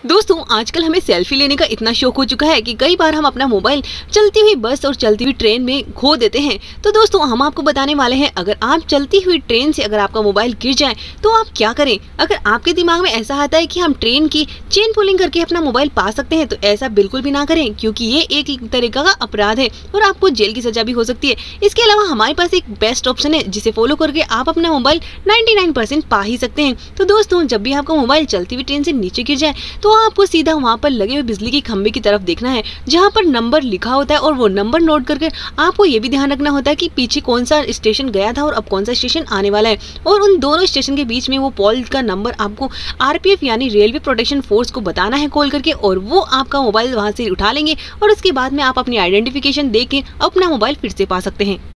दोस्तों आजकल हमें सेल्फी लेने का इतना शौक हो चुका है कि कई बार हम अपना मोबाइल चलती हुई बस और चलती हुई ट्रेन में खो देते हैं। तो दोस्तों हम आपको बताने वाले हैं, अगर आप चलती हुई ट्रेन से अगर आपका मोबाइल गिर जाए तो आप क्या करें। अगर आपके दिमाग में ऐसा आता है कि हम ट्रेन की चेन पुलिंग करके अपना मोबाइल पा सकते हैं, तो ऐसा बिल्कुल भी ना करें, क्योंकि ये एक तरीका का अपराध है और आपको जेल की सजा भी हो सकती है। इसके अलावा हमारे पास एक बेस्ट ऑप्शन है, जिसे फॉलो करके आप अपना मोबाइल 99% पा ही सकते हैं। तो दोस्तों जब भी आपका मोबाइल चलती हुई ट्रेन से नीचे गिर जाए तो आपको सीधा वहां पर लगे हुए बिजली के खंभे की तरफ देखना है, जहां पर नंबर लिखा होता है, और वो नंबर नोट करके आपको ये भी ध्यान रखना होता है कि पीछे कौन सा स्टेशन गया था और अब कौन सा स्टेशन आने वाला है, और उन दोनों स्टेशन के बीच में वो पोल का नंबर आपको आरपीएफ यानी रेलवे प्रोटेक्शन फोर्स को बताना है कॉल करके, और वो आपका मोबाइल वहां से उठा लेंगे और उसके बाद में आप अपनी आइडेंटिफिकेशन दे के अपना मोबाइल फिर से पा सकते हैं।